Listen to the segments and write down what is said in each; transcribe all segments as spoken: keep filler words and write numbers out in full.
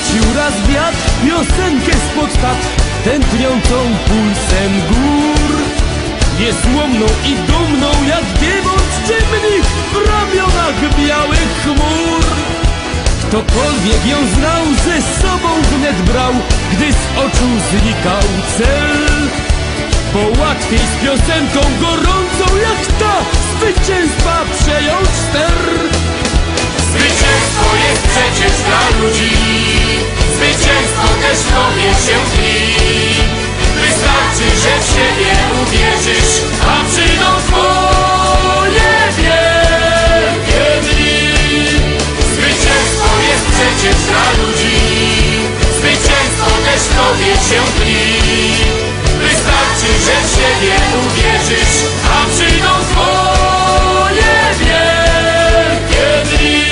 rzucił raz wiatr piosenkę spod tat, tętniącą pulsem gór. Niezłomną i dumną jak giewont czymnik w ramionach białych chmur. Ktokolwiek ją znał, ze sobą wnet brał, gdy z oczu znikał cel. Bo łatwiej z piosenką gorącą jak ta zwycięstwa przejąć ster. Zwycięstwo jest przecież dla ludzi, zwycięstwo też w tobie się tkwi. Wystarczy, że w siebie uwierzysz, a przyjdą twoje wielkie dni. Zwycięstwo jest przecież dla ludzi, zwycięstwo też w tobie się tkwi. Wystarczy, że w siebie uwierzysz, a przyjdą twoje wielkie dni.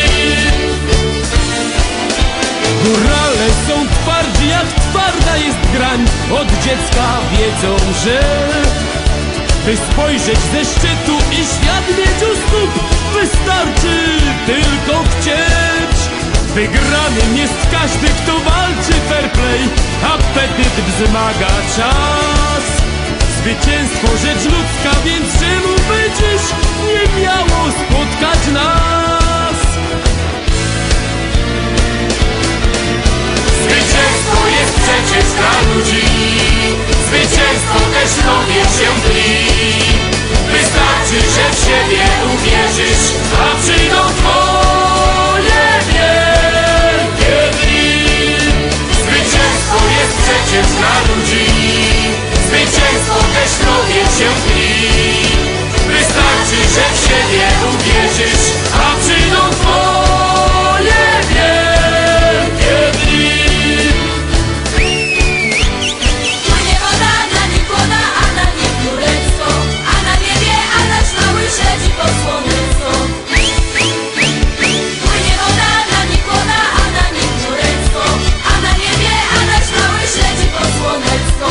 Górale są twardzi jak twarda jest grań. Od dziecka wiedzą, że by spojrzeć ze szczytu i świat mieć u stóp, wystarczy tylko chcieć. Wygranym jest każdy, kto walczy fair play. Apetyt wzmaga czas. Zwycięstwo rzecz ludzka, więc czemu by dziś nie miało spotkać nas? Zwycięstwo jest przecież dla ludzi, zwycięstwo też w tobie się tkwi. Wystarczy, że w siebie uwierzysz, a przyjdą twoje wielkie dni. Zwycięstwo jest przecież dla ludzi, zwycięstwo też w tobie się tkwi. Wystarczy, że w siebie uwierzysz, a przyjdą twoje wielkie dni. Płynie woda, na nim woda, a na nim królestwo, a na niebie Adaś mały śledzi posłonnictwo. Płynie woda, na nim woda, a na nim królestwo, a na niebie Adaś mały śledzi posłonnictwo.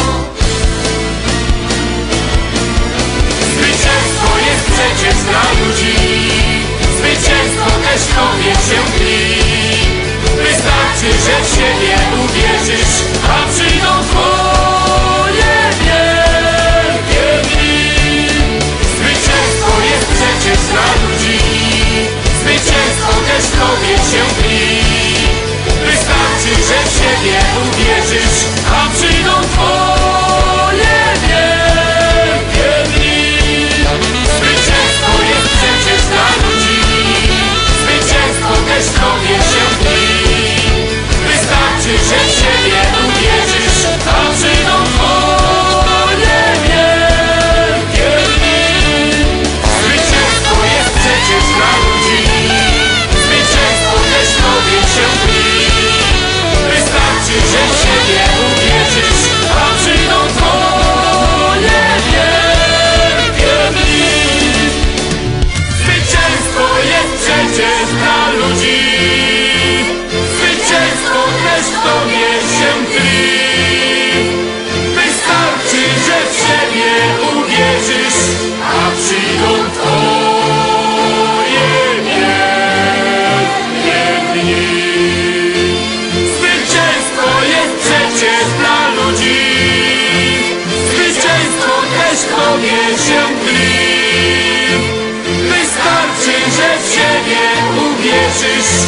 Zwycięstwo jest przecież dla ludzi, zwycięstwo też w tobie się tkwi. Wystarczy, że w siebie uwierzysz, a przyjdą twoje wielkie dni. Zwycięstwo jest przecież dla ludzi, zwycięstwo też w tobie się tkwi. Wystarczy, że w siebie uwierzysz, a przyjdą twoje wielkie dni. Zwycięstwo jest przecież dla ludzi, zwycięstwo też w tobie się tkwi. Wystarczy, że w siebie uwierzysz, a przyjdą twoje wielkie dni. Zwycięstwo jest przecież dla ludzi, zwycięstwo też w tobie się tkwi. Wystarczy, że w siebie uwierzysz, a przyjdą twoje wielkie dni. Zwycięstwo jest przecież dla ludzi, zwycięstwo też w tobie się tkwi. Wystarczy, że w siebie uwierzysz, a przyjdą twoje wielkie dni. Zwycięstwo jest przecież dla ludzi, zwycięstwo też w tobie się tkwi. Wystarczy, że w siebie uwierzysz,